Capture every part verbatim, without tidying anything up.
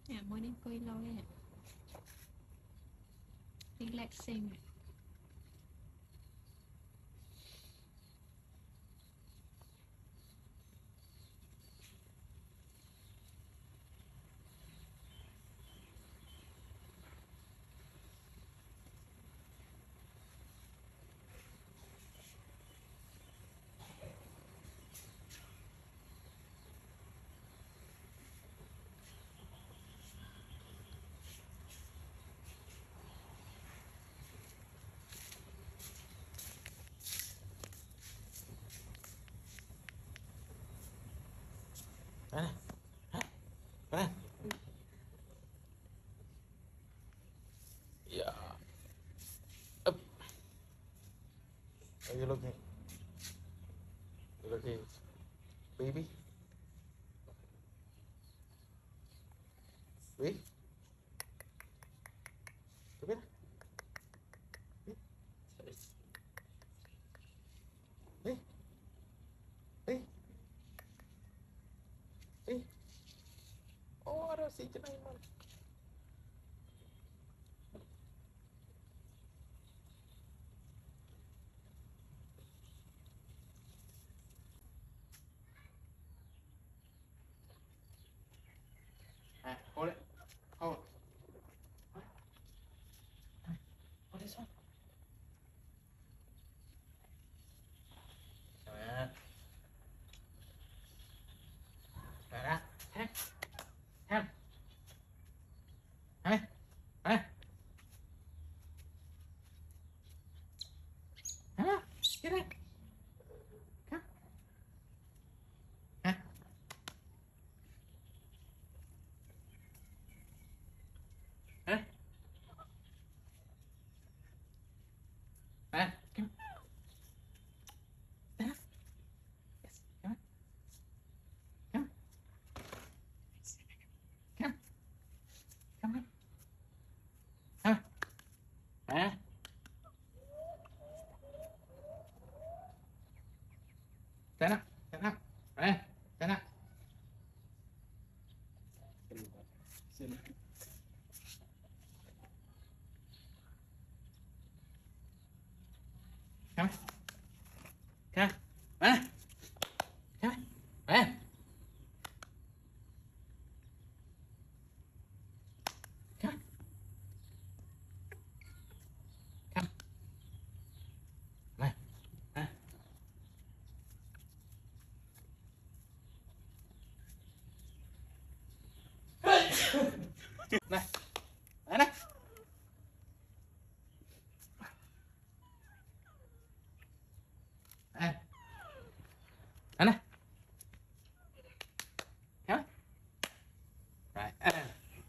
À, mới đến coi lâu ấy. Relaxing. Mana? Hah? Mana? Ya. Up. Are you looking? You looking, baby? Wait. Come here. Hey. Hey. Hey. Oh, ada si Jenai man. Ah, hold it. Hold. Hold this one. Đó. Đó đó. Ham. Ham. Hả? Hả? Hả? Get it. Come. Hả? Hả? Hả? Come. Stand up. Yes. Come on. Come. Come. Come on. Hả? Hả? Stand up. Stand up. Hả? Stand up. Sit up. Come. Come. Hả? Come. Hả? Come. Come. Này. Hả? Này. Này này. Này. Này này. Come. Right. À.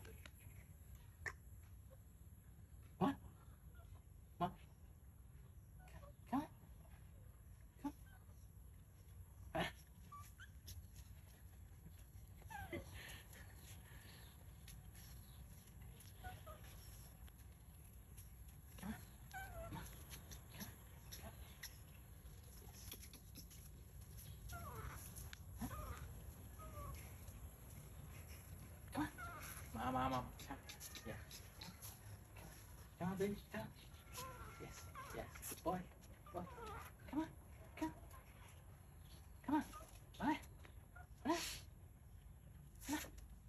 What? What? Come on. Come. Hả? Come on. Come on. Come on. Mom, mom, mom. Come. Yeah. Come on, baby. Come. Yes. Yes. Good boy. Boy. Come on. Come. Come on. Bye. Bye. Come on.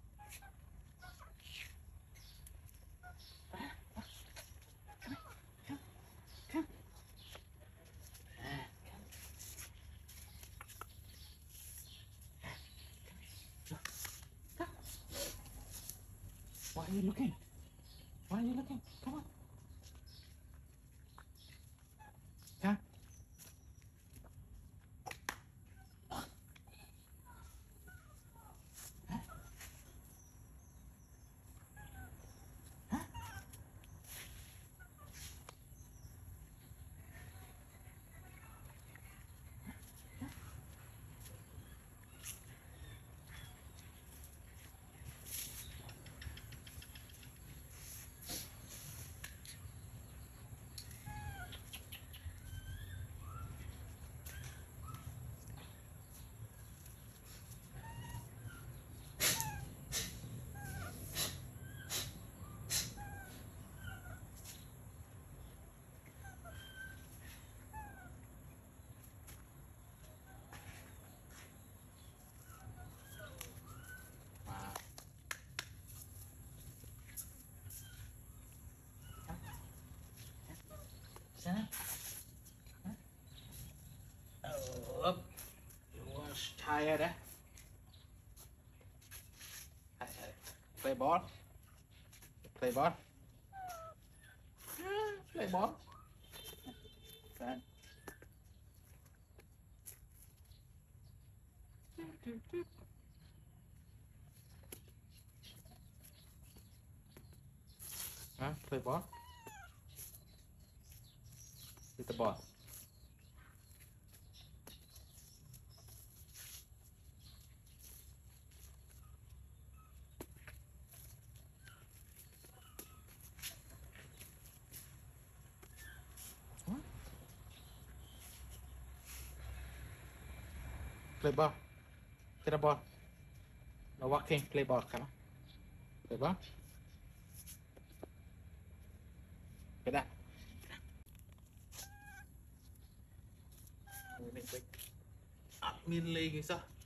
Bye. Come on. Come. Come. Ah, come. Look. Come. Why are you looking? Why are you looking? Come on. Come. Hả? Hả? tired, eh? Play ball. Play ball. Play ball. Fun. Huh? Play ball. With the ball. What? Play ball. Get a ball. No walking. Play ball. Come on. Play ball. Get that. Up, middle leg, sao?